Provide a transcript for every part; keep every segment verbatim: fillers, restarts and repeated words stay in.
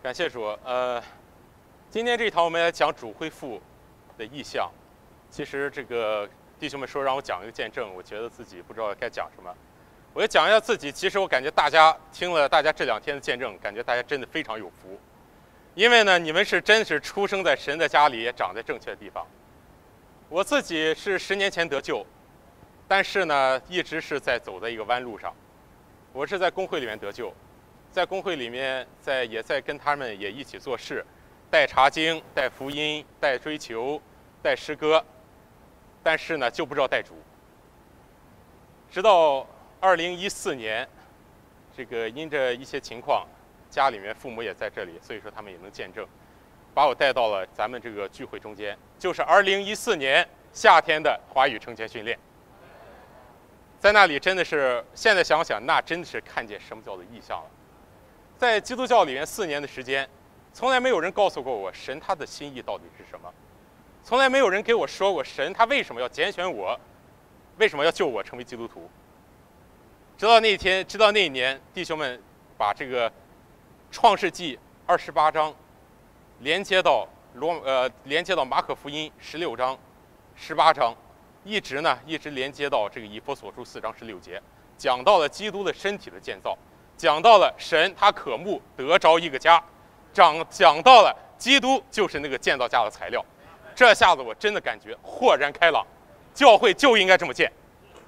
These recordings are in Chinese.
感谢主。呃，今天这一堂我们来讲主恢复的意象。其实这个弟兄们说让我讲一个见证，我觉得自己不知道该讲什么。我就讲一下自己。其实我感觉大家听了大家这两天的见证，感觉大家真的非常有福，因为呢，你们是真是出生在神的家里，也长在正确的地方。我自己是十年前得救，但是呢，一直是在走在一个弯路上。我是在公会里面得救。在公会里面，在也在跟他们也一起做事，带查经、带福音、带追求、带诗歌，但是呢，就不知道带主。直到二零一四年，这个因着一些情况，家里面父母也在这里，所以说他们也能见证，把我带到了咱们这个聚会中间，就是二零一四年夏天的华语成全训练。在那里真的是，现在想想，那真的是看见什么叫做异象了。在基督教里面四年的时间，从来没有人告诉过我神他的心意到底是什么，从来没有人给我说过神他为什么要拣选我，为什么要救我成为基督徒。直到那一天，直到那一年，弟兄们把这个创世纪二十八章连接到罗呃连接到马可福音十六章、十八章，一直呢一直连接到这个以弗所书四章十六节，讲到了基督的身体的建造。讲到了神他渴慕得着一个家，讲讲到了基督就是那个建造家的材料。这下子我真的感觉豁然开朗，教会就应该这么建。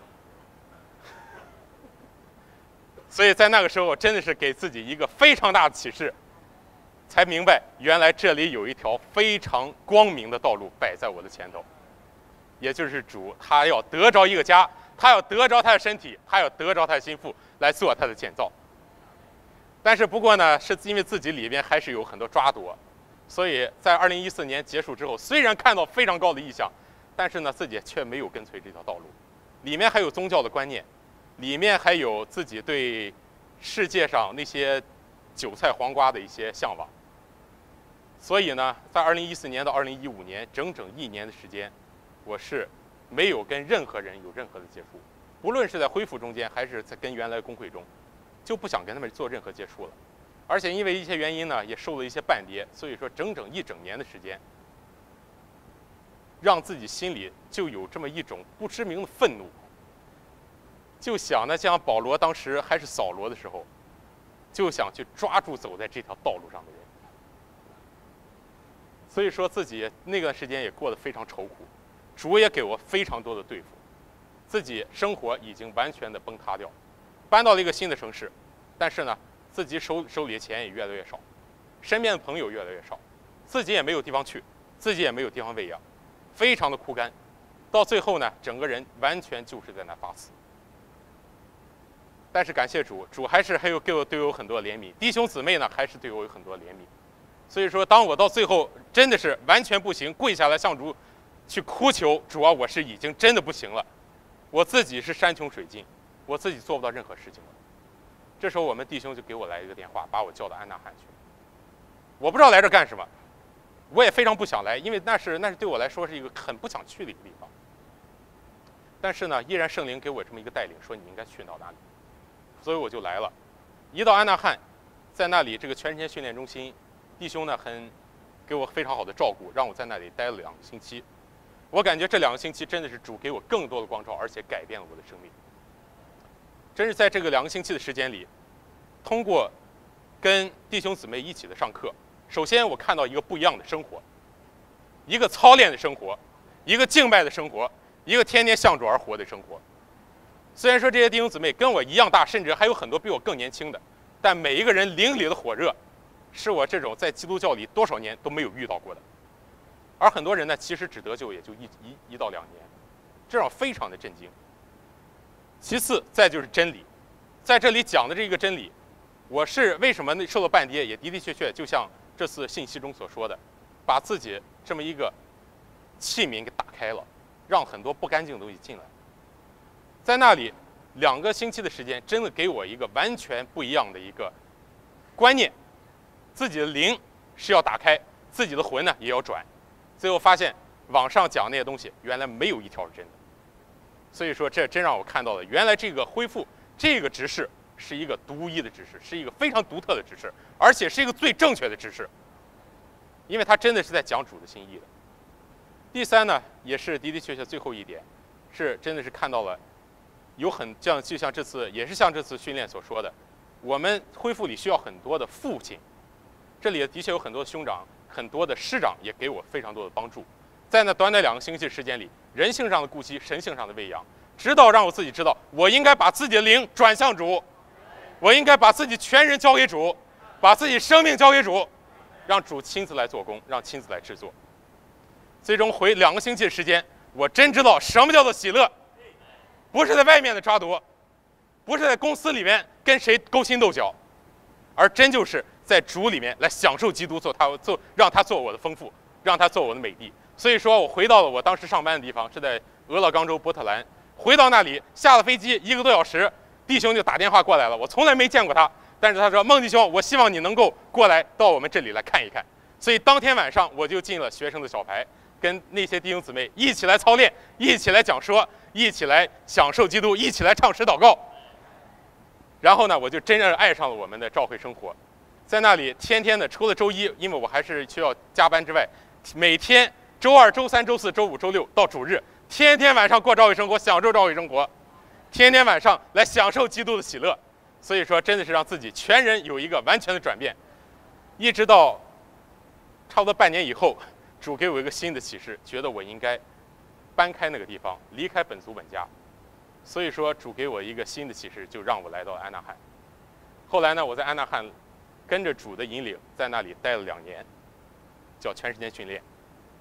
所以在那个时候，我真的是给自己一个非常大的启示，才明白原来这里有一条非常光明的道路摆在我的前头，也就是主他要得着一个家，他要得着他的身体，他要得着他的心腹来做他的建造。但是不过呢，是因为自己里边还是有很多抓夺，所以在二零一四年结束之后，虽然看到非常高的意象，但是呢，自己却没有跟随这条道路。里面还有宗教的观念，里面还有自己对世界上那些韭菜黄瓜的一些向往。所以呢，在二零一四年到二零一五年整整一年的时间，我是没有跟任何人有任何的接触，不论是在恢复中间，还是在跟原来公会中。就不想跟他们做任何接触了，而且因为一些原因呢，也受了一些绊跌，所以说整整一整年的时间，让自己心里就有这么一种不知名的愤怒，就想呢，像保罗当时还是扫罗的时候，就想去抓住走在这条道路上的人，所以说自己那段时间也过得非常愁苦，主也给我非常多的对付，自己生活已经完全的崩塌掉。搬到了一个新的城市，但是呢，自己手手里的钱也越来越少，身边的朋友越来越少，自己也没有地方去，自己也没有地方喂养，非常的枯干。到最后呢，整个人完全就是在那发死。但是感谢主，主还是还有给我对我有很多怜悯，弟兄姊妹呢还是对我有很多怜悯。所以说，当我到最后真的是完全不行，跪下来向主去哭求主啊，我是已经真的不行了，我自己是山穷水尽。我自己做不到任何事情了。这时候我们弟兄就给我来一个电话，把我叫到安纳汉去。我不知道来这干什么，我也非常不想来，因为那是那是对我来说是一个很不想去的一个地方。但是呢，依然圣灵给我这么一个带领，说你应该去到哪里，所以我就来了。一到安纳汉，在那里这个全天训练中心，弟兄呢很给我非常好的照顾，让我在那里待了两个星期。我感觉这两个星期真的是主给我更多的光照，而且改变了我的生命。真是在这个两个星期的时间里，通过跟弟兄姊妹一起的上课，首先我看到一个不一样的生活，一个操练的生活，一个敬拜的生活，一个天天向主而活的生活。虽然说这些弟兄姊妹跟我一样大，甚至还有很多比我更年轻的，但每一个人灵里的火热，是我这种在基督教里多少年都没有遇到过的。而很多人呢，其实只得救也就一一一到两年，这让我非常的震惊。其次，再就是真理，在这里讲的这个真理，我是为什么受到绊跌，也的的确确就像这次信息中所说的，把自己这么一个器皿给打开了，让很多不干净的东西进来。在那里两个星期的时间，真的给我一个完全不一样的一个观念，自己的灵是要打开，自己的魂呢也要转。最后发现网上讲那些东西，原来没有一条是真的。所以说，这真让我看到了，原来这个恢复这个执事是一个独一的指示，是一个非常独特的指示，而且是一个最正确的指示，因为它真的是在讲主的心意的。第三呢，也是的的确确最后一点，是真的是看到了有很像就像这次也是像这次训练所说的，我们恢复里需要很多的父亲，这里的确有很多兄长，很多的师长也给我非常多的帮助。在那短短两个星期的时间里，人性上的顾惜，神性上的喂养，直到让我自己知道，我应该把自己的灵转向主，我应该把自己全人交给主，把自己生命交给主，让主亲自来做工，让亲自来制作。最终回两个星期的时间，我真知道什么叫做喜乐，不是在外面的抓夺，不是在公司里面跟谁勾心斗角，而真就是在主里面来享受基督做他做，让他做我的丰富，让他做我的美地。所以说我回到了我当时上班的地方，是在俄勒冈州波特兰。回到那里，下了飞机一个多小时，弟兄就打电话过来了。我从来没见过他，但是他说：“孟弟兄，我希望你能够过来到我们这里来看一看。”所以当天晚上我就进了学生的小排，跟那些弟兄姊妹一起来操练，一起来讲说，一起来享受基督，一起来唱诗祷告。然后呢，我就真正爱上了我们的教会生活，在那里天天的，除了周一，因为我还是需要加班之外，每天周二、周三、周四、周五、周六到主日，天天晚上过教会生活，享受教会生活，天天晚上来享受基督的喜乐。所以说，真的是让自己全人有一个完全的转变。一直到差不多半年以后，主给我一个新的启示，觉得我应该搬开那个地方，离开本族本家。所以说，主给我一个新的启示，就让我来到安纳汉。后来呢，我在安纳汉跟着主的引领，在那里待了两年，叫全时间训练。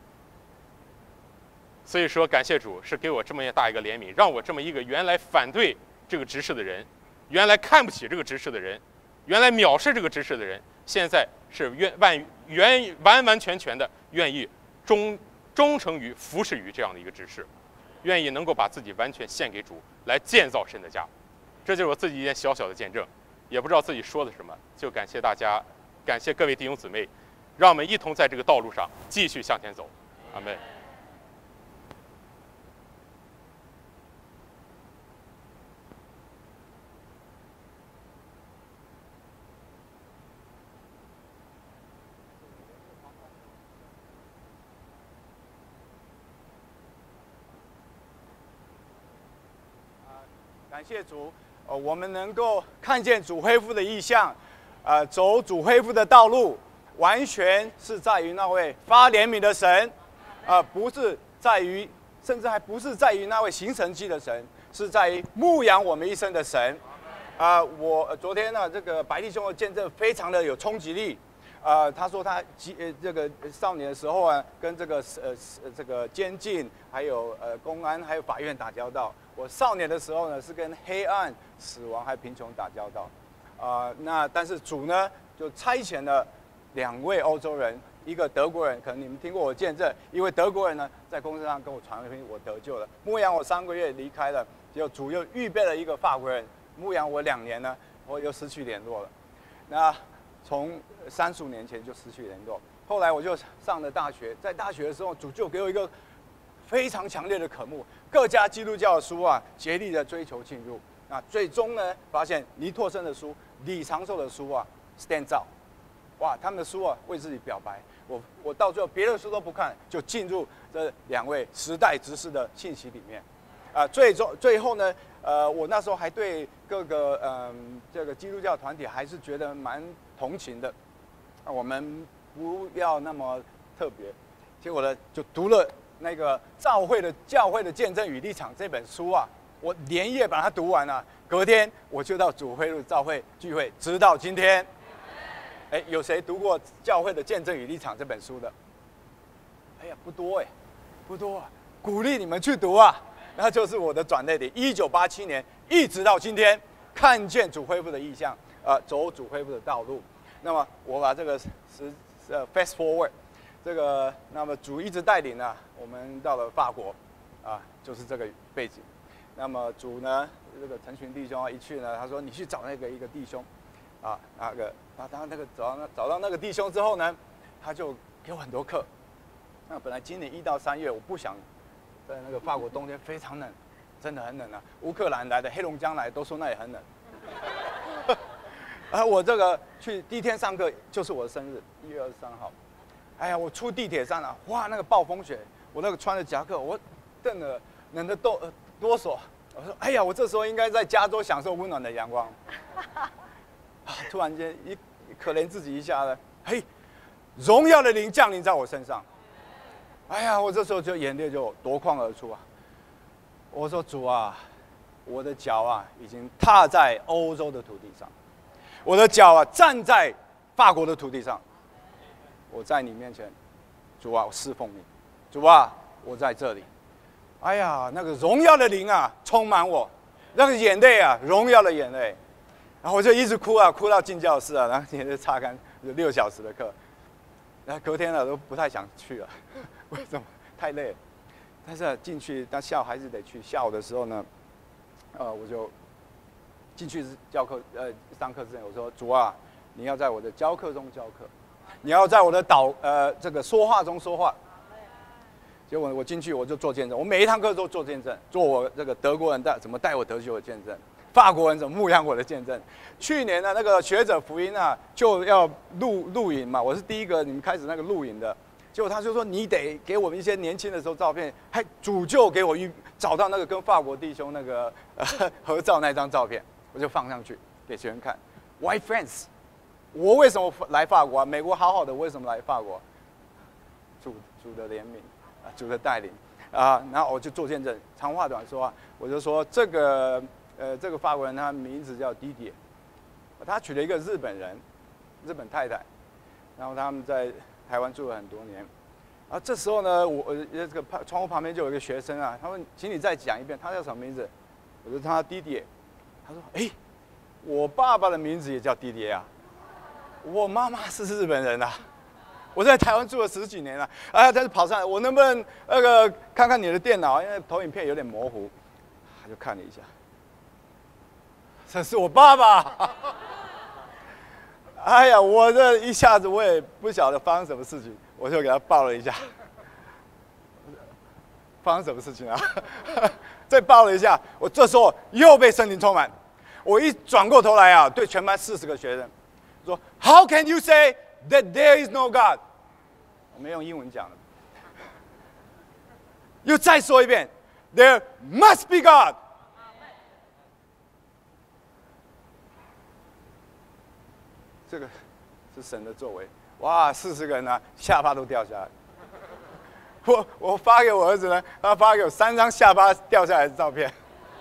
所以说，感谢主是给我这么大一个怜悯，让我这么一个原来反对这个执事的人，原来看不起这个执事的人，原来藐视这个执事的人，现在是愿完原完完全全的愿意忠忠诚于服侍于这样的一个执事，愿意能够把自己完全献给主，来建造神的家。这就是我自己一件小小的见证，也不知道自己说的什么，就感谢大家，感谢各位弟兄姊妹，让我们一同在这个道路上继续向前走。阿们。 感谢主，呃，我们能够看见主恢复的意象，呃，走主恢复的道路，完全是在于那位发怜悯的神，呃，不是在于，甚至还不是在于那位行神迹的神，是在于牧养我们一生的神。啊、呃，我昨天呢，这个白弟兄的见证非常的有冲击力。呃，他说他呃这个少年的时候啊，跟这个呃这个监禁，还有呃公安，还有法院打交道。我少年的时候呢，是跟黑暗、死亡还有贫穷打交道。啊、呃，那但是主呢，就差遣了两位欧洲人，一个德国人，可能你们听过我见证，一位德国人呢，在公司上跟我传了福音，我得救了。牧养我三个月离开了，结果主又预备了一个法国人，牧养我两年呢，我又失去联络了。那从三十五年前就失去联络，后来我就上了大学，在大学的时候，主就给我一个非常强烈的渴慕，各家基督教的书啊，竭力的追求进入。那最终呢，发现尼拓生的书、李长寿的书啊 ，stand out， 哇，他们的书啊，为自己表白。我我到最后别的书都不看，就进入这两位时代执事的信息里面。啊、呃，最终最后呢，呃，我那时候还对各个嗯、呃、这个基督教团体还是觉得蛮同情的。啊，我们不要那么特别。结果呢，就读了那个教会的教会的见证与立场这本书啊，我连夜把它读完了。隔天我就到主会路教会聚会，直到今天。哎，有谁读过《教会的见证与立场》这本书的？哎呀，不多哎，不多啊，鼓励你们去读啊。那就是我的转捩点，一九八七年一直到今天，看见主恢复的意象，呃，走主恢复的道路。那么我把这个时呃 fast forward， 这个那么主一直带领呢，我们到了法国，啊，就是这个背景。那么主呢，这个陈群弟兄啊，一去呢，他说你去找那个一个弟兄。啊，那个，啊，当那个找到找到那个弟兄之后呢，他就给我很多课。那本来今年一到三月，我不想在那个法国冬天非常冷，真的很冷啊。乌克兰来的、黑龙江来的都说那里很冷。 而我这个去第一天上课就是我的生日，一月二十三号。哎呀，我出地铁站了，哇，那个暴风雪，我那个穿着夹克，我瞪得冷得哆哆嗦。我说，哎呀，我这时候应该在加州享受温暖的阳光。啊，突然间一可怜自己一下呢，嘿，荣耀的灵降临在我身上。哎呀，我这时候就眼泪就夺眶而出啊！我说主啊，我的脚啊已经踏在欧洲的土地上，我的脚啊站在法国的土地上。我在你面前，主啊，我侍奉你，主啊，我在这里。哎呀，那个荣耀的灵啊，充满我，那个眼泪啊，荣耀的眼泪。然后我就一直哭啊，哭到进教室啊，然后眼泪擦干，有六小时的课。然后隔天了都不太想去了，为什么？太累了。但是、啊、进去，但下午还是得去。下午的时候呢，呃，我就进去教课，呃，上课之前我说：主啊，你要在我的教课中教课。你要在我的导呃这个说话中说话。结果我进去我就做见证，我每一堂课都做见证，做我这个德国人带怎么带我得救的见证，法国人怎么牧养我的见证。去年的那个学者福音啊，就要录录影嘛，我是第一个你们开始那个录影的。结果他就说你得给我们一些年轻的时候照片，还主就给我预找到那个跟法国弟兄那个呃合照那张照片，我就放上去给学生看。White friends。我为什么来法国啊？美国好好的，为什么来法国？主主的怜悯啊，主的带领啊，然后我就做见证。长话短说啊，我就说这个呃，这个法国人他名字叫迪迪，他娶了一个日本人，日本太太，然后他们在台湾住了很多年。啊，这时候呢，我这个窗户旁边就有一个学生啊，他问，请你再讲一遍，他叫什么名字？我说他迪迪，他说，哎，我爸爸的名字也叫迪迪啊。我妈妈是日本人啊，我在台湾住了十几年了，哎，但是跑上来，我能不能那个看看你的电脑？因为投影片有点模糊，他就看了一下，这是我爸爸。哎呀，我这一下子我也不晓得发生什么事情，我就给他抱了一下。发生什么事情啊？再抱了一下，我这时候又被圣灵充满，我一转过头来啊，对全班四十个学生。说 How can you say that there is no God？ 我们用英文讲的。又再说一遍 ，There must be God。这个是神的作为。哇，四十个人啊，下巴都掉下来。我我发给我儿子呢，他发给我三张下巴掉下来的照片。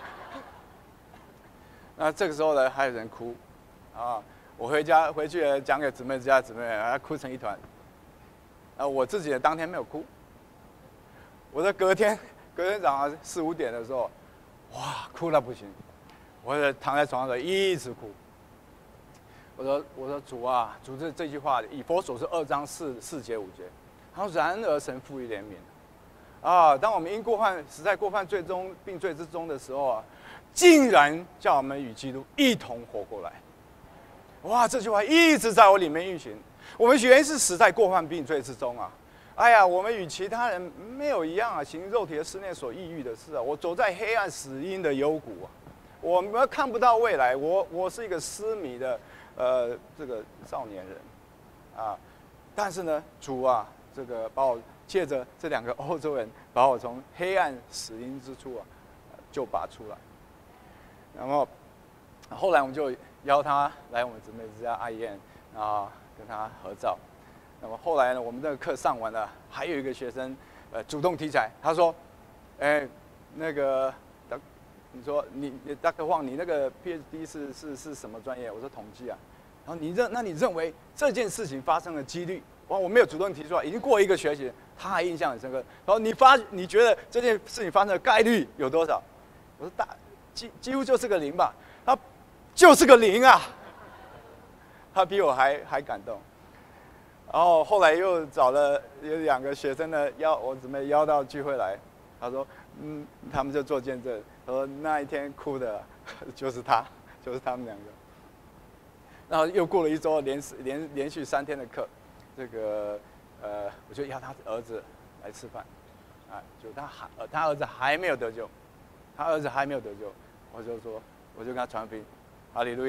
那这个时候呢，还有人哭，啊。我回家回去讲给姊妹之家姊妹，啊，哭成一团。啊，我自己的当天没有哭。我在隔天隔天早上四五点的时候，哇，哭到不行，我躺在床上一直哭。我说我说主啊，主这这句话，以佛所是二章四四节五节，他说然而神富于怜悯。啊，当我们因过犯死在过犯罪中并罪之中的时候啊，竟然叫我们与基督一同活过来。哇，这句话一直在我里面运行。我们原是死在过犯并罪之中啊！哎呀，我们与其他人没有一样啊，行肉体的思念所抑郁的事啊。我走在黑暗死荫的幽谷啊，我们看不到未来。我我是一个失迷的呃这个少年人啊，但是呢，主啊，这个把我借着这两个欧洲人，把我从黑暗死荫之处啊，就拔出来。然后后来我们就邀他来我们姊妹之家阿燕啊，跟他合照。那么后来呢，我们这个课上完了，还有一个学生，呃，主动提起来，他说：“哎，那个，你说你 Doctor Huang， 你那个 PhD 是是是什么专业？”我说统计啊。然后你认，那你认为这件事情发生的几率？哇，我没有主动提出来，已经过一个学期，他还印象很深刻。然后你发，你觉得这件事情发生的概率有多少？我说大几几乎就是个零吧。他就是个零啊。他比我还还感动。然后后来又找了有两个学生呢，邀我姊妹邀到聚会来。他说，嗯，他们就做见证。他说那一天哭的就是他，就是他们两个。然后又过了一周，连连连续三天的课，这个呃，我就邀他儿子来吃饭，啊，就他还他儿子还没有得救，他儿子还没有得救，我就说，我就跟他传福音，哈利路亚，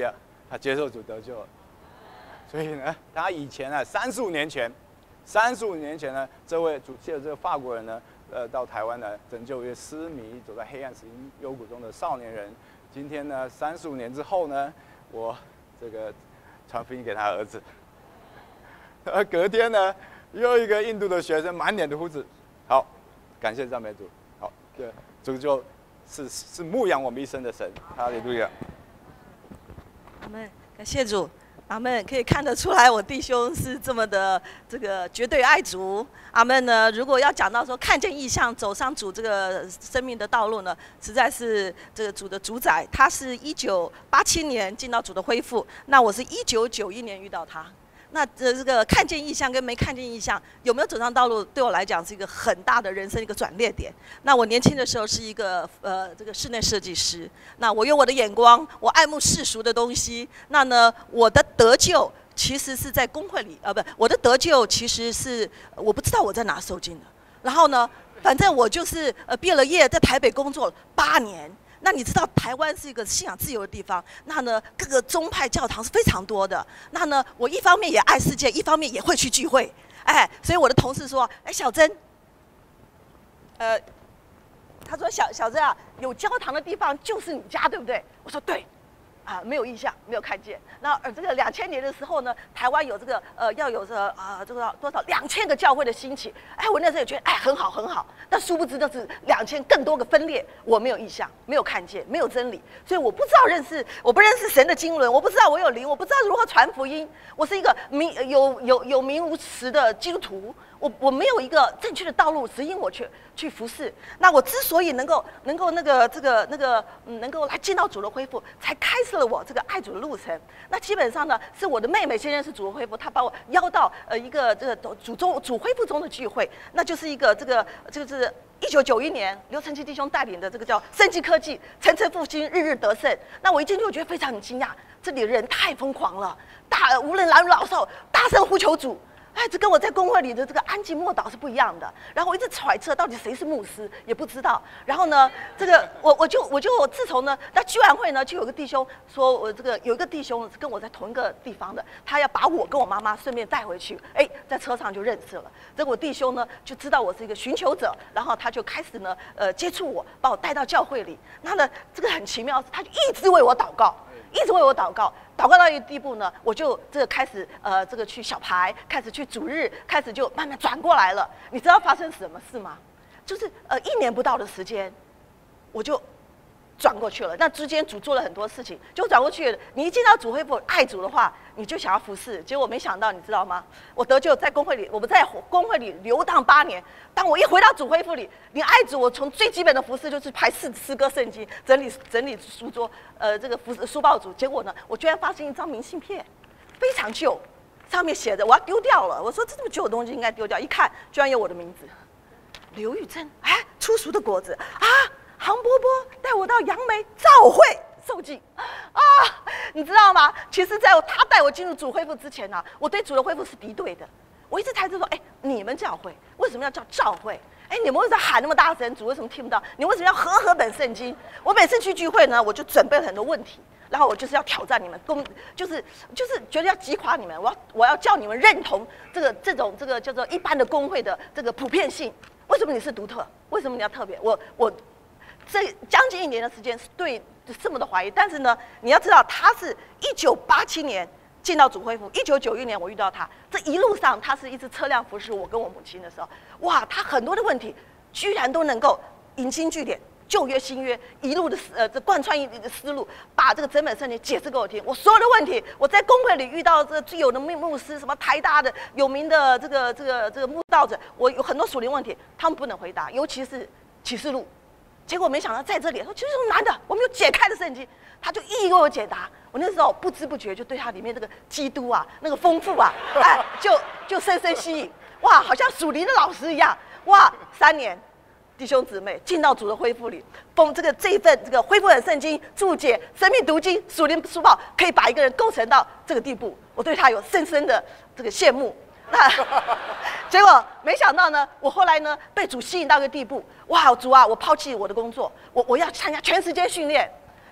他接受主得救了。所以呢，他以前啊，三十五年前，三十五年前呢，这位主借这个法国人呢，呃，到台湾呢，拯救一个失迷、走在黑暗死荫幽谷中的少年人。今天呢，三十五年之后呢，我这个传福音给他儿子。而隔天呢，又一个印度的学生，满脸的胡子。好，感谢赞美主。好，对，主就是是牧养我们一生的神。哈利路亚。 阿们，感谢主。阿们，可以看得出来，我弟兄是这么的这个绝对爱主。阿们呢，如果要讲到说看见异象，走上主这个生命的道路呢，实在是这个主的主宰。他是一九八七年进到主的恢复，那我是一九九一年遇到他。那这这个看见异象跟没看见异象，有没有走上道路，对我来讲是一个很大的人生一个转捩点。那我年轻的时候是一个呃这个室内设计师，那我用我的眼光，我爱慕世俗的东西。那呢，我的得救其实是在公会里，呃不，我的得救其实是我不知道我在哪受尽的。然后呢，反正我就是呃毕了业，在台北工作了八年。那你知道台湾是一个信仰自由的地方，那呢各个宗派教堂是非常多的。那呢我一方面也爱世界，一方面也会去聚会，哎，所以我的同事说，哎小珍，呃，他说小小珍啊，有教堂的地方就是你家对不对？我说对。啊，没有印象，没有看见。那呃，这个两千年的时候呢，台湾有这个呃，要有这个啊、呃，这个多少两千个教会的兴起。哎，我那时候也觉得哎很好很好，但殊不知这是两千更多个分裂，我没有印象，没有看见，没有真理，所以我不知道认识，我不认识神的经纶，我不知道我有灵，我不知道如何传福音。我是一个名有有有名无实的基督徒。我我没有一个正确的道路指引我去去服侍。那我之所以能够能够那个这个那个、嗯、能够来见到主的恢复，才开始了我这个爱主的路程。那基本上呢，是我的妹妹先认识主的恢复，她把我邀到呃一个这个主中主恢复中的聚会，那就是一个这个这个是一九九一年刘成基弟兄带领的这个叫生机科技，层层复兴，日日得胜。那我一进去，我觉得非常的惊讶，这里的人太疯狂了，大无论男女老少，大声呼求主。哎，这跟我在公会里的这个安静默祷是不一样的。然后我一直揣测到底谁是牧师，也不知道。然后呢，这个我我就我就我自从呢，那聚完会呢，就有个弟兄说，我这个有一个弟兄是跟我在同一个地方的，他要把我跟我妈妈顺便带回去。哎，在车上就认识了。这个我弟兄呢就知道我是一个寻求者，然后他就开始呢呃接触我，把我带到教会里。那呢，这个很奇妙，他就一直为我祷告。一直为我祷告，祷告到一个地步呢，我就这个开始呃，这个去小牌，开始去主日，开始就慢慢转过来了。你知道发生什么事吗？就是呃一年不到的时间，我就转过去了。那之间主做了很多事情，就转过去了。你一见到主恢复爱主的话，你就想要服侍。结果没想到，你知道吗？我得救在公会里，我们在公会里游荡八年。当我一回到主恢复里，你爱主，我从最基本的服侍就是排诗诗歌圣经，整理整理书桌，呃，这个服书报组。结果呢，我居然发现一张明信片，非常旧，上面写着我要丢掉了。我说这么旧的东西应该丢掉，一看居然有我的名字，刘玉珍。哎，初熟的果子啊！杭伯伯带我到杨梅召会受祭啊，你知道吗？其实，在他带我进入主恢复之前呢、啊，我对主的恢复是敌对的。我一直猜测说，哎，你们教会为什么要叫召会？哎，你们为什么喊那么大声？主为什么听不到？你为什么要合合本圣经？我每次去聚会呢，我就准备了很多问题，然后我就是要挑战你们，攻就是就是觉得要击垮你们，我要我要叫你们认同这个这种这个叫做一般的公会的这个普遍性。为什么你是独特？为什么你要特别？我我。这将近一年的时间是对这么的怀疑，但是呢，你要知道他是一九八七年进到主恢复，一九九一年我遇到他，这一路上他是一直车辆服侍我跟我母亲的时候，哇，他很多的问题居然都能够引经据典，旧约新约一路的呃这贯穿一个思路，把这个整本圣经解释给我听。我所有的问题，我在公会里遇到这个最有的牧牧师，什么台大的有名的这个这个这个牧道者，我有很多属灵问题，他们不能回答，尤其是启示录。结果没想到在这里说，其实这种难的，我们有解开的圣经，他就一一为我解答。我那时候不知不觉就对他里面这个基督啊，那个丰富啊，哎，就就深深吸引。哇，好像属灵的老师一样。哇，三年，弟兄姊妹进到主的恢复里，封这个这一份这个恢复的圣经注解、生命读经、属灵书报，可以把一个人构成到这个地步。我对他有深深的这个羡慕。那结果没想到呢，我后来呢被主吸引到一个地步，哇，主啊，我抛弃我的工作，我我要参加全时间训练，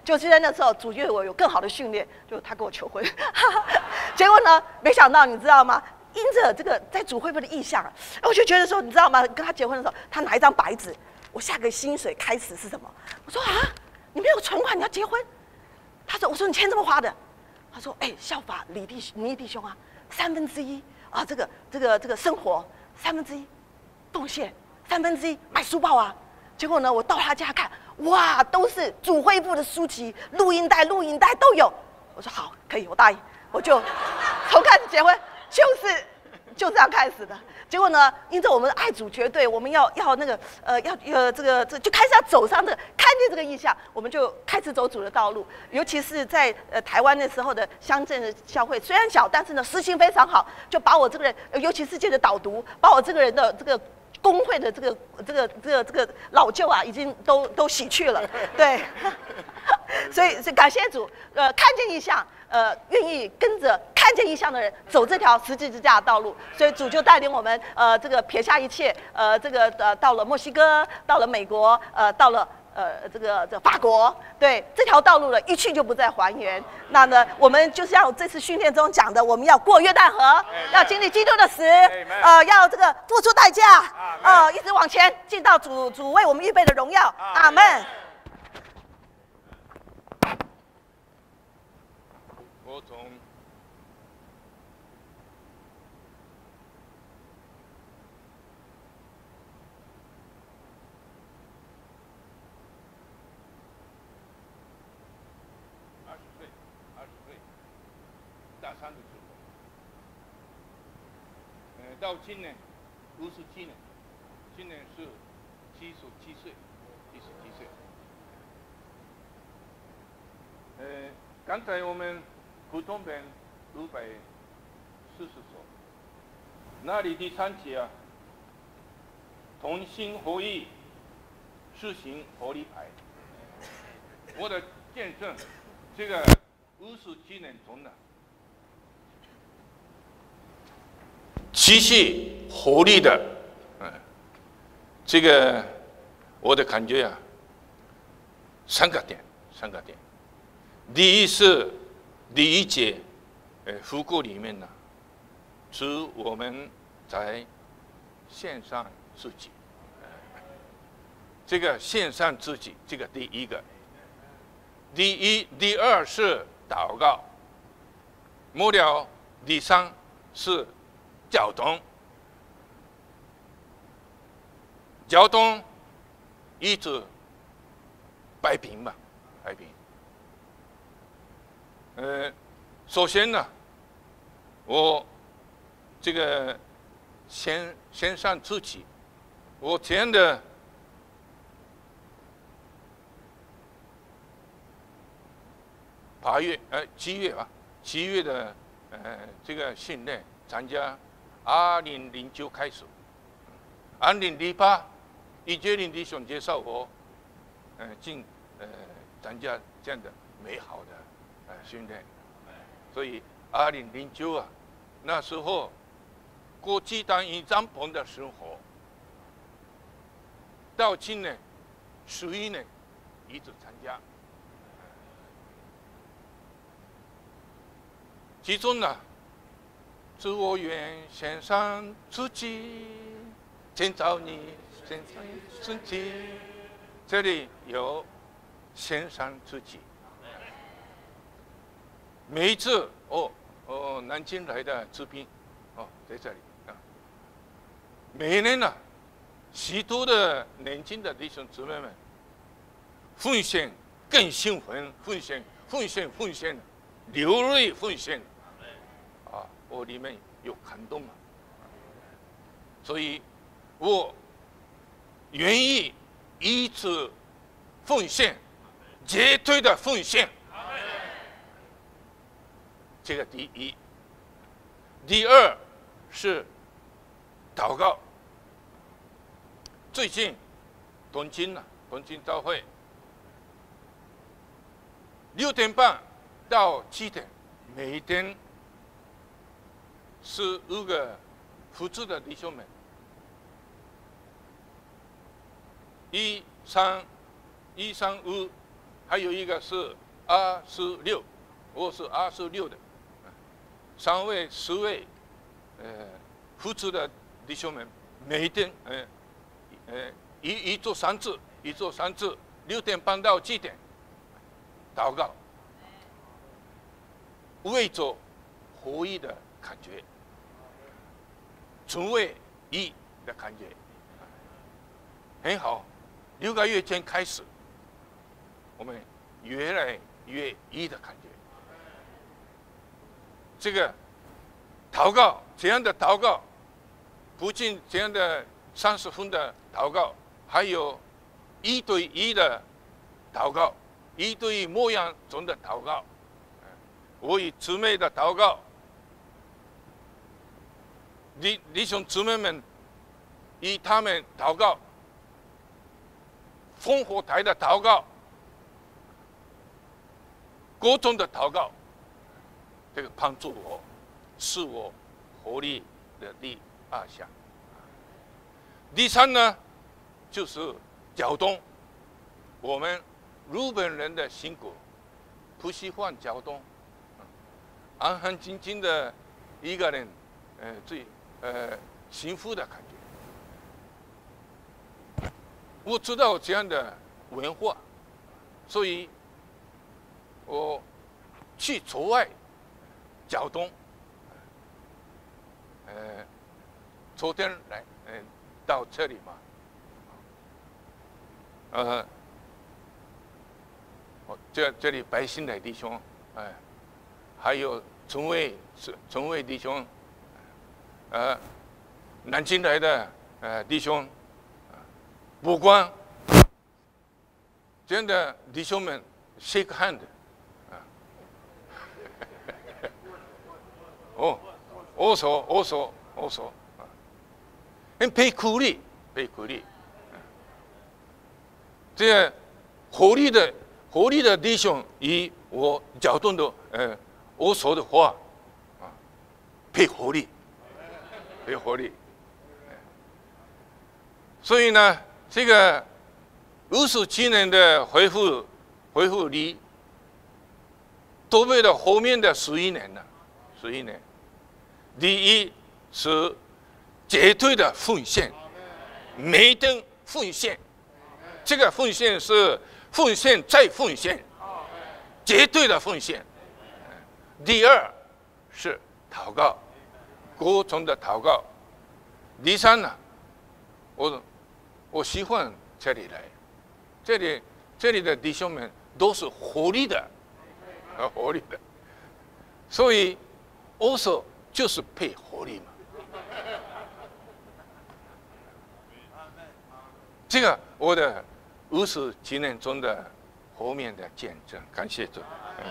就是在那时候，主就我有更好的训练，就他跟我求婚。结果呢，没想到你知道吗？因着这个在主会不会的意向，我就觉得说，你知道吗？跟他结婚的时候，他拿一张白纸，我下个薪水开始是什么？我说啊，你没有存款，你要结婚？他说，我说你钱怎么花的？他说，哎，效法李弟倪弟兄啊，三分之一啊，这个这个这个生活三分之一贡献，三分之一买书报啊。结果呢，我到他家看，哇，都是主恢复的书籍、录音带、录音带都有。我说好，可以，我答应，我就从开始结婚。就是就这样开始的。结果呢，因着我们爱主绝对，我们要要那个呃要呃这个这就开始要走上这个看见这个意向，我们就开始走主的道路。尤其是在呃台湾那时候的乡镇的教会，虽然小，但是呢实行非常好，就把我这个人，尤其是借着导读，把我这个人的这个工会的这个这个这个这个老旧啊，已经都都洗去了。对，所以所以感谢主，呃，看见意向。呃，愿意跟着看见异象的人走这条十字架的道路，所以主就带领我们，呃，这个撇下一切，呃，这个呃，到了墨西哥，到了美国，呃，到了呃，这个这法国，对这条道路呢，一去就不再还原。那呢，我们就是像这次训练中讲的，我们要过约旦河，要经历基督的死，呃，要这个付出代价，呃，一直往前进到主主为我们预备的荣耀。阿们。 我从二十岁，二十岁，大三的时候，呃，到今年五十七年，今年是七十七岁，七十七岁。呃，刚才我们普通班五百四十所，那里第三节啊，同心合意，实行合力牌。我的见证，这个五十几年中呢，持续合力的，嗯，这个我的感觉啊，三个点，三个点。第一是第一节，呃，复古里面呢，是我们在线上自己，这个线上自己，这个第一个。第一、第二是祷告，末了第三是交通，交通一直摆平吧，摆平。呃，首先呢，我这个先先上自己，我填的八月呃七月吧，七月的呃这个训练参加，二零零九开始，二零零八一九零弟兄介绍我，呃进呃参加这样的美好的。呃，训练，所以二零零九啊，那时候过鸡蛋与帐篷的生活，到今年十一年一直参加，其中呢，自我愿献上自己，建造你献上自己，这里有献上自己。每一次哦哦，南京来的志斌，哦，在这里啊。每年呢、啊，许多的年轻的弟兄姊妹们，奉献更兴奋，奉献奉献奉献，流泪奉献，啊，我里面有感动啊。所以，我愿意一直奉献，绝对的奉献。这个第一，第二是祷告。最近东京呢、啊，东京教会六点半到七点，每天十五个服侍的弟兄们，一三一三五还有一个是二十六，我是二十六的，三位、四位，呃，付出的弟兄们，每天，呃，呃，一一周三次，一周三次，六点半到七点，祷告，为着合一的感觉，成为一的感觉，很好。六个月前开始，我们越来越一的感觉。这个祷告，这样的祷告，不仅这样的三十分的祷告，还有一对一的祷告，一对一模样中的祷告，我与姊妹的祷告，弟弟兄姊妹们与他们祷告，烽火台的祷告，各种的祷告，这个帮助我，是我活力的第二项。第三呢，就是交通。我们日本人的性格不喜欢交通，安安静静的一个人，呃，最呃幸福的感觉。我知道这样的文化，所以我去国外交通，呃，昨天来，嗯、呃，到这里嘛，呃，这这里百姓的弟兄，哎、呃，还有陈伟陈伟弟兄，呃，南京来的呃弟兄。不管这样的弟兄们 shake hand， 啊，哦，我说我说我说，啊，很被鼓励，被鼓励。这样活力的活力的弟兄与我交通的呃我说的话，啊，被活力，被活力。所以呢。这个二十七年的恢复恢复力，都为了后面的十一年了，十一年。第一是绝对的奉献，每天奉献，这个奉献是奉献再奉献，绝对的奉献。第二是祷告，各种的祷告。第三呢，我。我喜欢这里来，这里这里的弟兄们都是活力的，啊，活力的，所以我说就是配活力嘛。这个我的二十几年中的后面的见证，感谢主。嗯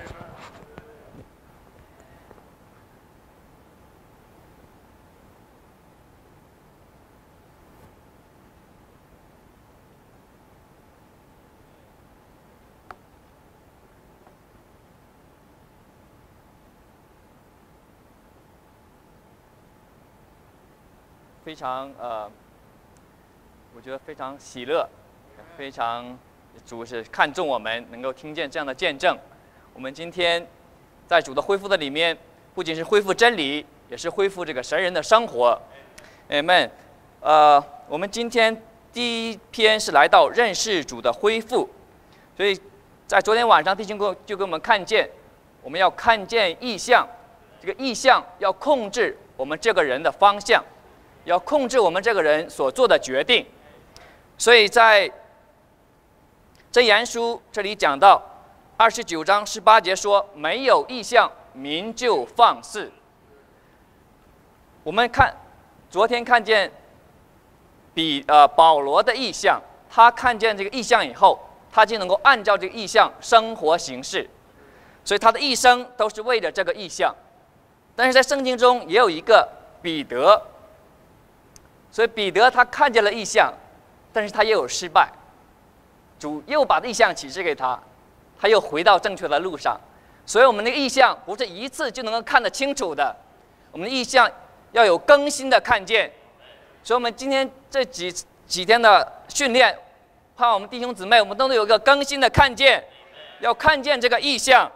非常呃，我觉得非常喜乐，非常主是看重我们能够听见这样的见证。我们今天在主的恢复的里面，不仅是恢复真理，也是恢复这个神人的生活。阿们。呃，我们今天第一篇是来到认识主的恢复，所以在昨天晚上弟兄哥就给我们看见，我们要看见异象，这个异象要控制我们这个人的方向。要控制我们这个人所做的决定，所以在箴言书这里讲到二十九章十八节说：“没有异象，民就放肆。”我们看昨天看见比呃保罗的异象，他看见这个异象以后，他就能够按照这个异象生活行事，所以他的一生都是为了这个异象。但是在圣经中也有一个彼得。所以彼得他看见了异象，但是他又有失败，主又把异象启示给他，他又回到正确的路上。所以我们的异象不是一次就能够看得清楚的，我们的异象要有更新的看见。所以我们今天这几几天的训练， 盼望我们弟兄姊妹，我们都能有一个更新的看见，要看见这个意象。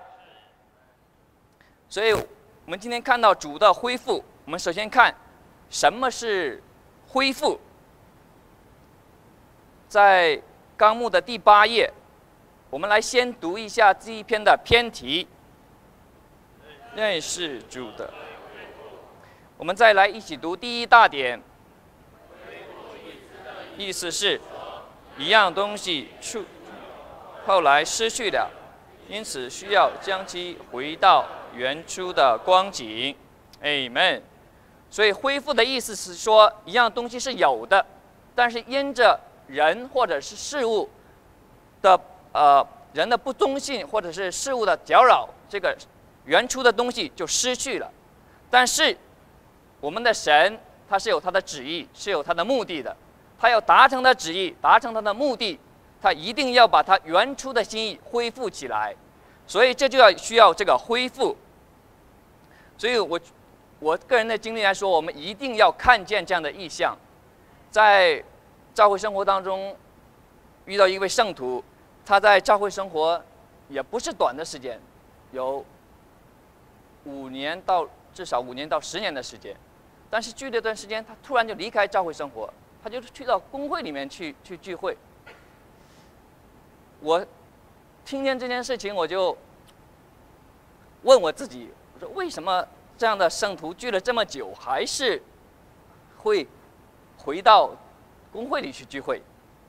所以，我们今天看到主的恢复，我们首先看什么是恢复。在纲目的第八页，我们来先读一下这一篇的篇题：认识主的。我们再来一起读第一大点，意思是，一样东西出后来失去了，因此需要将其回到原初的光景。Amen。所以恢复的意思是说，一样东西是有的，但是因着人或者是事物的呃人的不忠信，或者是事物的搅扰，这个原初的东西就失去了。但是我们的神他是有他的旨意，是有他的目的的，他要达成他的旨意，达成他的目的，他一定要把他原初的心意恢复起来。所以这就要需要这个恢复。所以我我个人的经历来说，我们一定要看见这样的意象。在教会生活当中遇到一位圣徒，他在教会生活也不是短的时间，有五年到至少五年到十年的时间，但是聚了一段时间，他突然就离开教会生活，他就去到公会里面去去聚会。我听见这件事情，我就问我自己，我说为什么这样的圣徒聚了这么久，还是会回到公会里去聚会？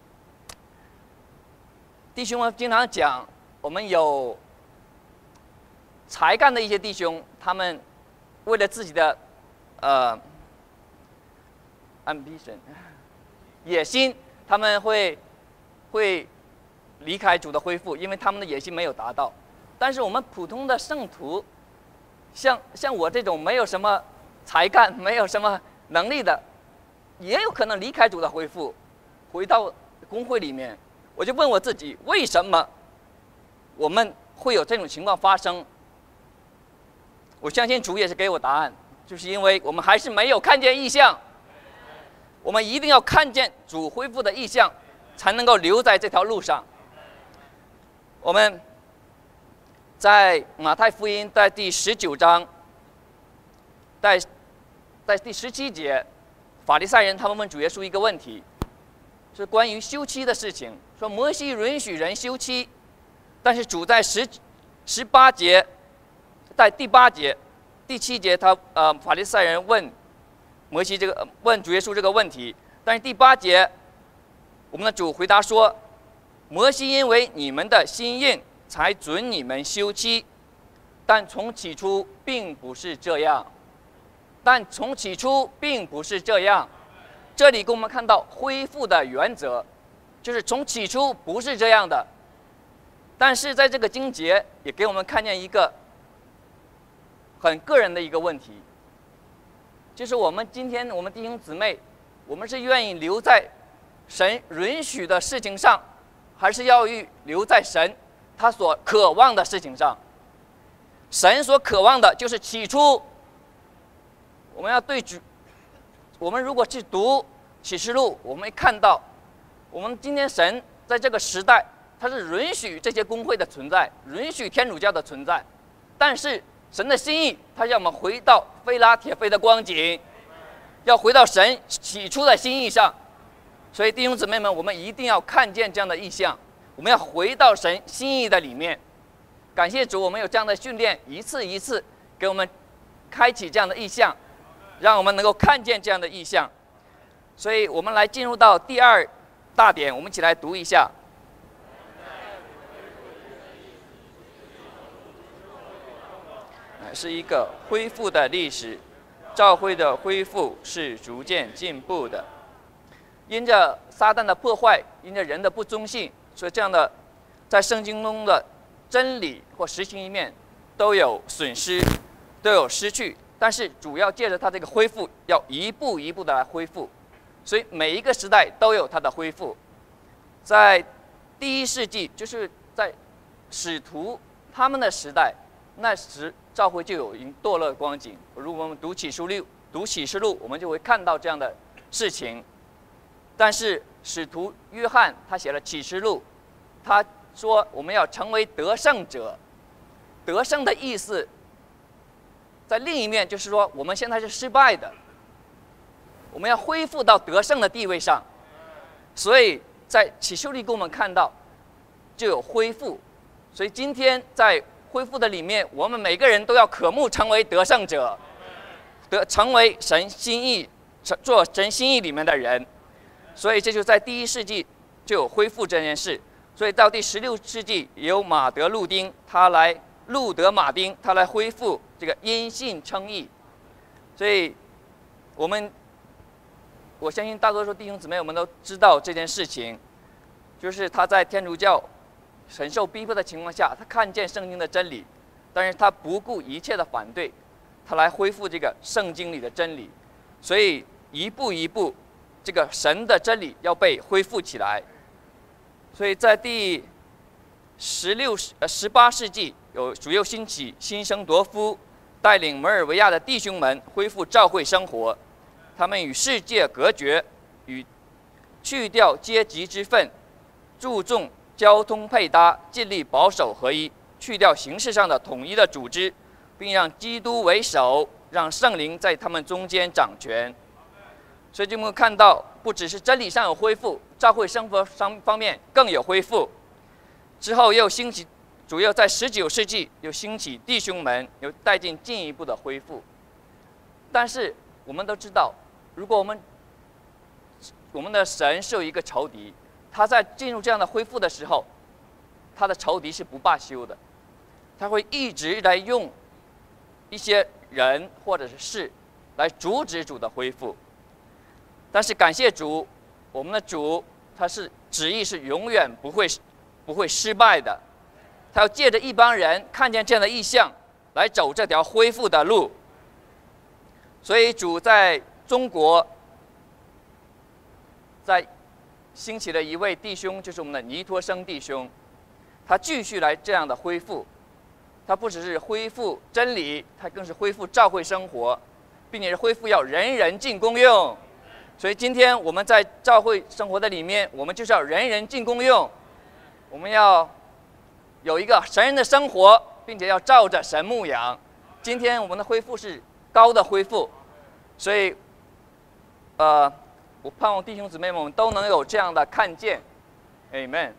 弟兄们经常讲，我们有才干的一些弟兄，他们为了自己的呃 ambition 野心，他们会会离开主的恢复，因为他们的野心没有达到。但是我们普通的圣徒，像像我这种没有什么才干、没有什么能力的，也有可能离开主的恢复，回到公会里面。我就问我自己，为什么我们会有这种情况发生？我相信主也是给我答案，就是因为我们还是没有看见异象。我们一定要看见主恢复的异象，才能够留在这条路上。我们在马太福音在第十九章，在在第十七节，法利赛人他们问主耶稣一个问题，是关于休妻的事情，说摩西允许人休妻，但是主在十十八节，在第八节、第七节他，他呃法利赛人问摩西这个问主耶稣这个问题，但是第八节，我们的主回答说，摩西因为你们的心硬，才准你们休妻，但从起初并不是这样，但从起初并不是这样。这里给我们看到恢复的原则，就是从起初不是这样的。但是在这个经节也给我们看见一个很个人的一个问题，就是我们今天我们弟兄姊妹，我们是愿意留在神允许的事情上，还是要留在神他所渴望的事情上？神所渴望的就是起初，我们要对主，我们如果去读启示录，我们会看到，我们今天神在这个时代，他是允许这些公会的存在，允许天主教的存在，但是神的心意，他要我们回到非拉铁非的光景，要回到神起初的心意上。所以弟兄姊妹们，我们一定要看见这样的意象，我们要回到神心意的里面。感谢主，我们有这样的训练，一次一次给我们开启这样的意象，让我们能够看见这样的意象。所以我们来进入到第二大点，我们一起来读一下。是一个恢复的历史，教会的恢复是逐渐进步的。因着撒旦的破坏，因着人的不忠信，所以这样的在圣经中的真理或实行一面都有损失，都有失去。但是主要借着它这个恢复，要一步一步的来恢复。所以每一个时代都有它的恢复。在第一世纪，就是在使徒他们的时代，那时教会就有已经堕落的光景。如果我们读启示录，读启示录，我们就会看到这样的事情。但是使徒约翰他写了启示录，他说我们要成为得胜者。得胜的意思，在另一面就是说我们现在是失败的，我们要恢复到得胜的地位上。所以在启示录里给我们看到就有恢复，所以今天在恢复的里面，我们每个人都要渴慕成为得胜者，得成为神心意做神心意里面的人。所以这就在第一世纪就有恢复这件事。所以到第十六世纪有马德路丁，他来路德马丁，他来恢复这个因信称义。所以我们我相信大多数弟兄姊妹我们都知道这件事情，就是他在天主教很受逼迫的情况下，他看见圣经的真理，但是他不顾一切的反对，他来恢复这个圣经里的真理。所以一步一步这个神的真理要被恢复起来。所以在第十六呃十八世纪，有主又兴起新生铎夫带领摩尔维亚的弟兄们恢复教会生活，他们与世界隔绝，与去掉阶级之分，注重交通配搭，尽力保守合一，去掉形式上的统一的组织，并让基督为首，让圣灵在他们中间掌权。所以就我们看到，不只是真理上有恢复，教会生活上方面更有恢复。之后又兴起，主要在十九世纪又兴起弟兄们，又带进进一步的恢复。但是我们都知道，如果我们我们的神是有一个仇敌，他在进入这样的恢复的时候，他的仇敌是不罢休的，他会一直来用一些人或者是事来阻止主的恢复。但是感谢主，我们的主他是旨意是永远不会不会失败的，他要借着一帮人看见这样的异象，来走这条恢复的路。所以主在中国，在兴起了一位弟兄，就是我们的尼托生弟兄，他继续来这样的恢复。他不只是恢复真理，他更是恢复教会生活，并且是恢复要人人尽功用。所以今天我们在教会生活的里面，我们就是要人人尽功用，我们要有一个神人的生活，并且要照着神牧养。今天我们的恢复是高的恢复，所以，呃，我盼望弟兄姊妹们都能有这样的看见 ，Amen。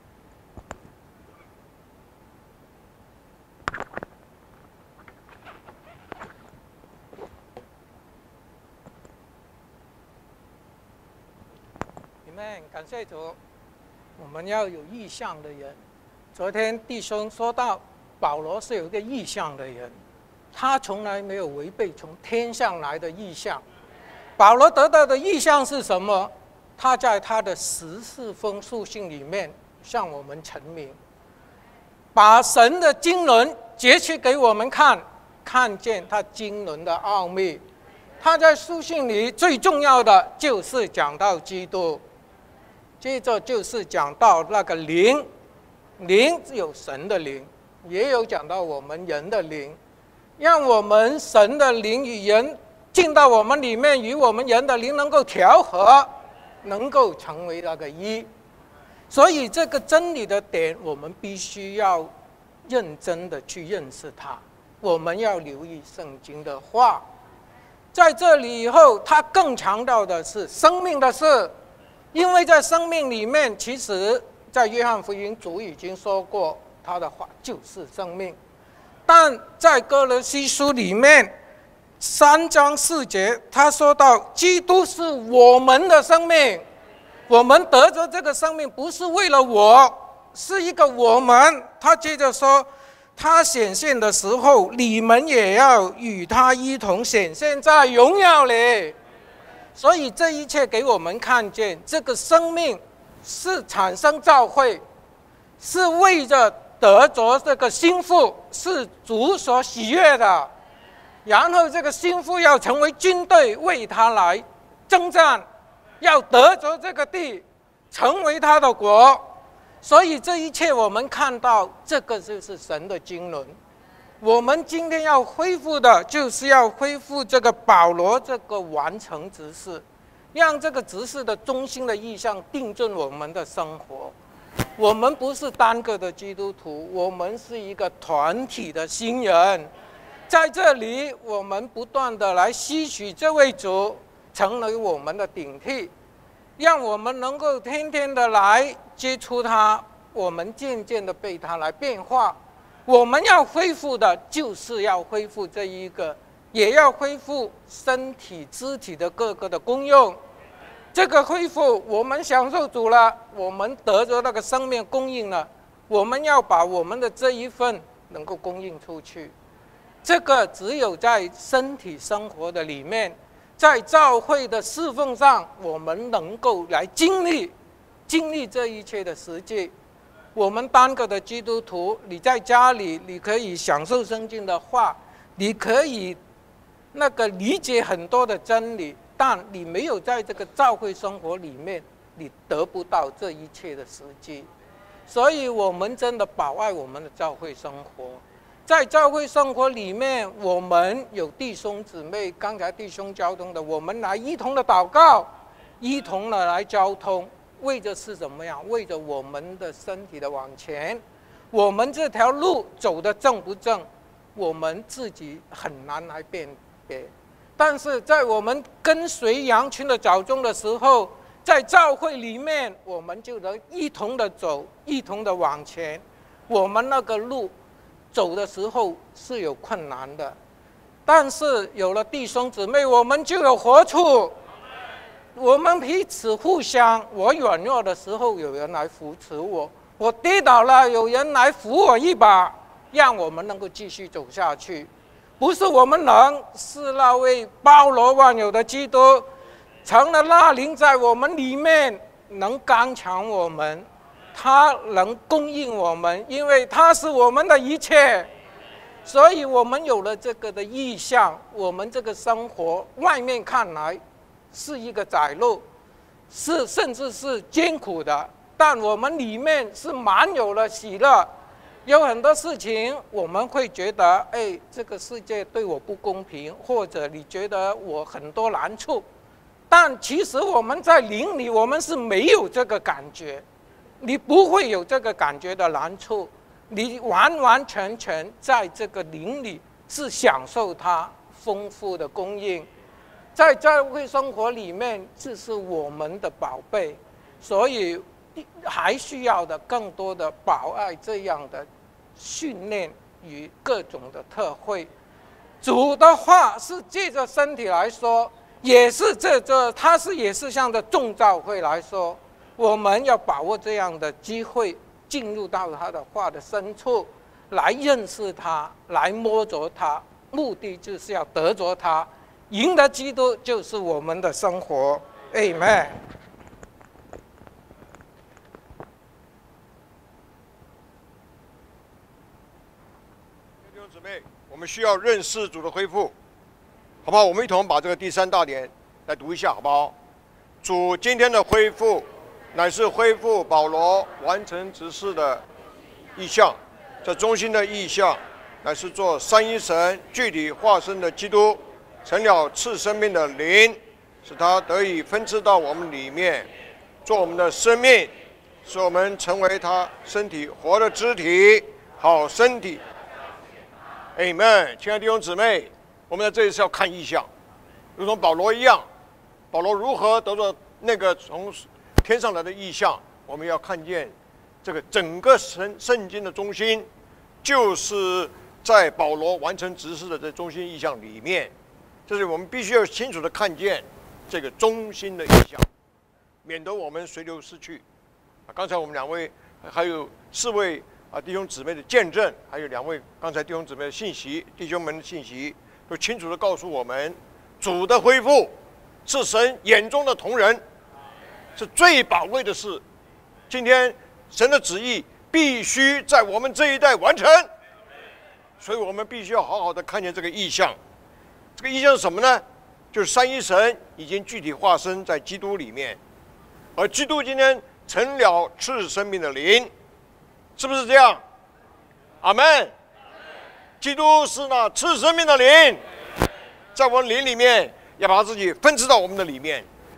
感谢主，我们要有意向的人。昨天弟兄说到，保罗是有一个意向的人，他从来没有违背从天上来的意向。保罗得到的意向是什么？他在他的十四封书信里面向我们陈明，把神的经纶截取给我们看，看见他经纶的奥秘。他在书信里最重要的就是讲到基督。接着就是讲到那个灵，灵有神的灵，也有讲到我们人的灵，让我们神的灵与人进到我们里面，与我们人的灵能够调和，能够成为那个一。所以这个真理的点，我们必须要认真的去认识它。我们要留意圣经的话，在这里以后，他更强调的是生命的事。因为在生命里面，其实在约翰福音主已经说过，他的话就是生命。但在哥罗西书里面三章四节，他说到基督是我们的生命，我们得着这个生命不是为了我，是一个我们。他接着说，他显现的时候，你们也要与他一同显现在荣耀里。所以这一切给我们看见，这个生命是产生教会，是为着得着这个心腹，是主所喜悦的。然后这个心腹要成为军队，为他来征战，要得着这个地，成为他的国。所以这一切我们看到，这个就是神的经纶。我们今天要恢复的，就是要恢复这个保罗这个完成之事， 让这个执事的中心的意向定准我们的生活。我们不是单个的基督徒，我们是一个团体的新人。在这里，我们不断的来吸取这位主，成为我们的顶替，让我们能够天天的来接触他，我们渐渐的被他来变化。我们要恢复的，就是要恢复这一个，也要恢复身体肢体的各个的功用。这个恢复，我们享受主了，我们得着那个生命供应了，我们要把我们的这一份能够供应出去。这个只有在身体生活的里面，在教会的侍奉上，我们能够来经历经历这一切的实际。我们单个的基督徒，你在家里你可以享受圣经的话，你可以那个理解很多的真理，但你没有在这个教会生活里面，你得不到这一切的实际。所以我们真的宝爱我们的教会生活。在教会生活里面，我们有弟兄姊妹，刚才弟兄交通的，我们来一同的祷告，一同的来交通，为的是怎么样？为着我们的身体的往前。我们这条路走得正不正，我们自己很难来辨别。但是在我们跟随羊群的脚踪的时候，在教会里面，我们就能一同的走，一同的往前。我们那个路走的时候是有困难的，但是有了弟兄姊妹，我们就有活处。我们彼此互相，我软弱的时候有人来扶持我，我跌倒了有人来扶我一把，让我们能够继续走下去。不是我们能，是那位包罗万有的基督成了那灵在我们里面，能刚强我们，他能供应我们，因为他是我们的一切。所以我们有了这个的意向，我们这个生活外面看来是一个窄路，是甚至是艰苦的，但我们里面是满有了喜乐。有很多事情我们会觉得，哎，这个世界对我不公平，或者你觉得我很多难处，但其实我们在灵里，我们是没有这个感觉，你不会有这个感觉的难处，你完完全全在这个灵里是享受它丰富的供应。在教会生活里面，这是我们的宝贝，所以还需要的更多的宝爱这样的训练与各种的特惠。主的话是借着身体来说，也是这这，它是也是向着众教会来说，我们要把握这样的机会，进入到他的话的深处，来认识他，来摸着他，目的就是要得着他。赢得基督就是我们的生活。 Amen。 弟兄姊妹，我们需要认识主的恢复，好不好？我们一同把这个第三大点来读一下，好不好？主今天的恢复，乃是恢复保罗完成职事的意象。这中心的意象，乃是做三一神具体化身的基督，成了赐生命的灵，使他得以分赐到我们里面，做我们的生命，使我们成为他身体活的肢体，好身体。Amen。亲爱的弟兄姊妹，我们在这里是要看异象，如同保罗一样，保罗如何得到那个从天上来的异象，我们要看见这个整个圣圣经的中心，就是在保罗完成职事的这中心意象里面。这是我们必须要清楚的看见这个中心的意象，免得我们随流失去。啊，刚才我们两位还有四位啊弟兄姊妹的见证，还有两位刚才弟兄姊妹的信息，弟兄们的信息，都清楚的告诉我们，主的恢复是神眼中的同人，是最宝贵的事。今天神的旨意必须在我们这一代完成，所以我们必须要好好的看见这个意象。这个意象是什么呢？就是三一神已经具体化身在基督里面，而基督今天成了赐生命的灵，是不是这样？阿们。基督是那赐生命的灵，在我们灵里面要把自己分赐到我们的里面，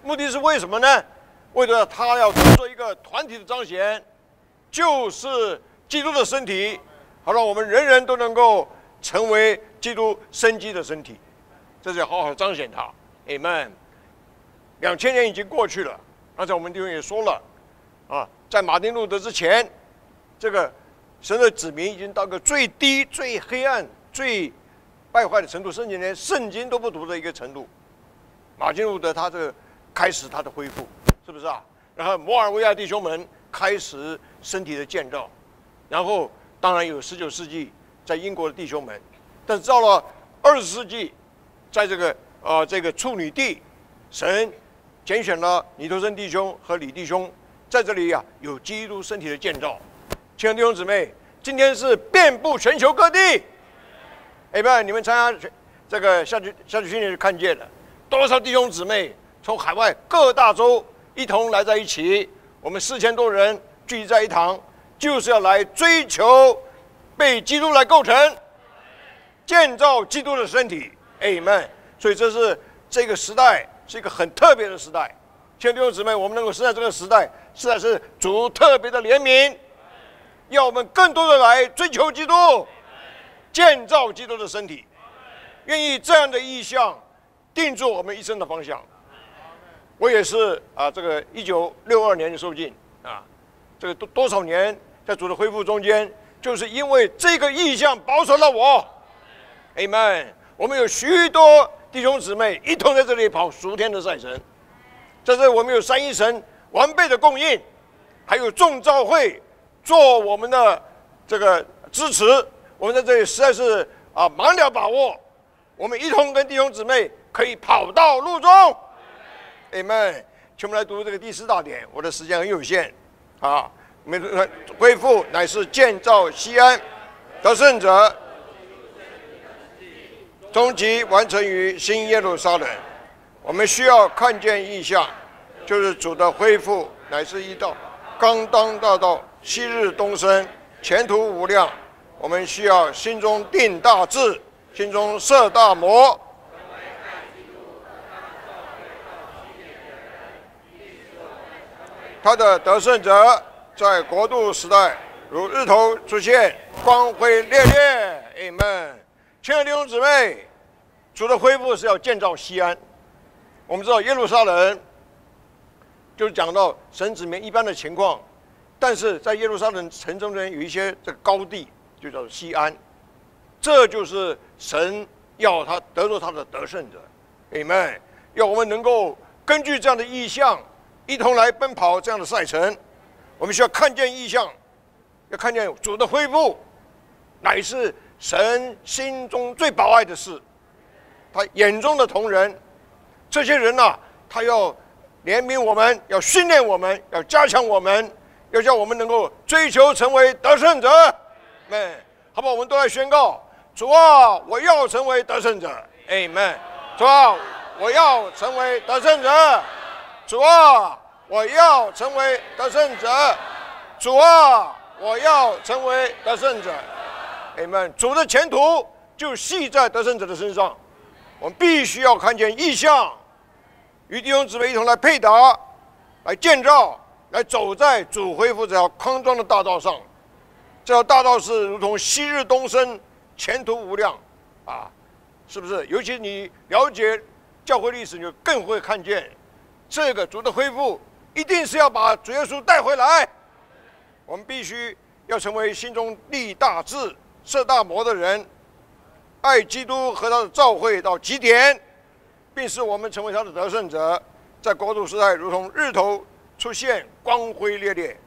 目的是为什么呢？为了他要做一个团体的彰显，就是基督的身体，好让我们人人都能够成为基督生机的身体，这是要好好彰显他。Amen。两千年已经过去了，刚才我们弟兄也说了，啊，在马丁路德之前，这个神的子民已经到个最低、最黑暗、最败坏的程度，甚至连圣经都不读的一个程度。马丁路德他这个开始他的恢复，是不是啊？然后摩尔维亚弟兄们开始身体的建造，然后当然有十九世纪在英国的弟兄们，但是到了二十世纪，在这个呃这个处女地，神拣选了尼托生弟兄和李弟兄，在这里呀、啊、有基督身体的建造。亲爱的弟兄姊妹，今天是遍布全球各地。哎，不，你们参加这个夏季夏季训练就看见了，多少弟兄姊妹从海外各大洲一同来在一起，我们四千多人聚集在一堂，就是要来追求被基督来构成，建造基督的身体。Amen。所以这是这个时代是一个很特别的时代。亲爱的弟兄姊妹，我们能够生在这个时代，实在是主特别的怜悯，要我们更多的来追求基督，建造基督的身体，愿意这样的意向定住我们一生的方向。我也是啊，这个一九六二年的受浸啊，这个多多少年在主的恢复中间，就是因为这个意向保守了我。Amen。我们有许多弟兄姊妹一同在这里跑属天的赛程，在这里我们有三一神完备的供应，还有众召会做我们的这个支持。我们在这里实在是啊满了把握，我们一同跟弟兄姊妹可以跑到路中。Amen。请我们来读这个第四大点，我的时间很有限啊。我们恢复乃是建造西安，得胜者终极完成于新耶路撒冷。我们需要看见异象，就是主的恢复乃是一道刚当大道，昔日东升，前途无量。我们需要心中定大志，心中设大谋。他的得胜者在国度时代如日头出现，光辉烈烈。Amen。亲爱的弟兄姊妹，主的恢复是要建造西安。我们知道耶路撒冷就是讲到神子民一般的情况，但是在耶路撒冷城中间有一些这个高地，就叫做西安，这就是神要他得着他的得胜者。Amen。要我们能够根据这样的意象，一同来奔跑这样的赛程。我们需要看见异象，要看见主的恢复，乃是神心中最宝爱的事。他眼中的同人，这些人呐、啊，他要怜悯我们，要训练我们，要加强我们，要叫我们能够追求成为得胜者。们，好不好？我们都来宣告：主啊，我要成为得胜者。Amen。主啊，我要成为得胜者。主啊，我要成为得胜者。主啊，我要成为得胜者。Amen。主的前途就系在得胜者的身上。我们必须要看见异象，与弟兄姊妹一同来配搭，来建造，来走在主恢复这条康庄的大道上。这条大道是如同昔日东升，前途无量啊！是不是？尤其你了解教会历史，你就更会看见这个主的恢复一定是要把主耶稣带回来。我们必须要成为心中立大志、设大谋的人，爱基督和他的召会到极点，并使我们成为他的得胜者，在国度时代如同日头出现，光辉烈烈。